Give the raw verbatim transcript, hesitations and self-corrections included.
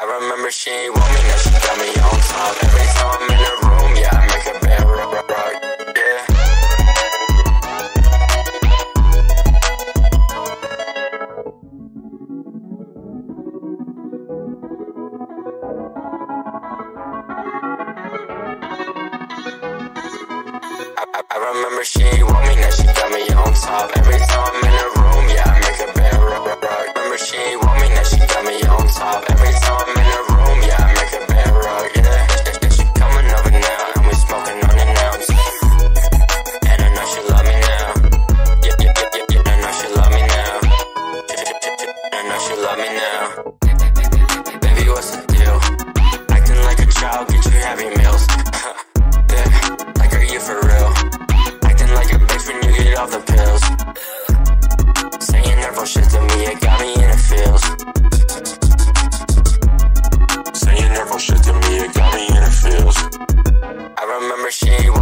I remember she ain't want me, now she got me on top. Every time I'm in the room, yeah, I make her bed rock, rock, rock, yeah. I, I, I remember she ain't want me, now she got me on top. Every time I'm in the room, yeah, I make her bed rock, rock, rock. Remember she ain't want me, now she got me on top. Every time I'm in the room, yeah, I make her bed rock, yeah. And she coming over now, and we smoking on it now. And I know she love me now. Yeah, yeah, yeah, yeah, yeah. I know she love me now. I know she love me now. Baby, what's the deal? Acting like a child, get you Happy Meals. Yeah, like are you for real? Acting like a bitch when you get off the pills. Saying nervous shit to me, it got me in the feels. Saying nervous shit to me, it got me in the feels. I remember she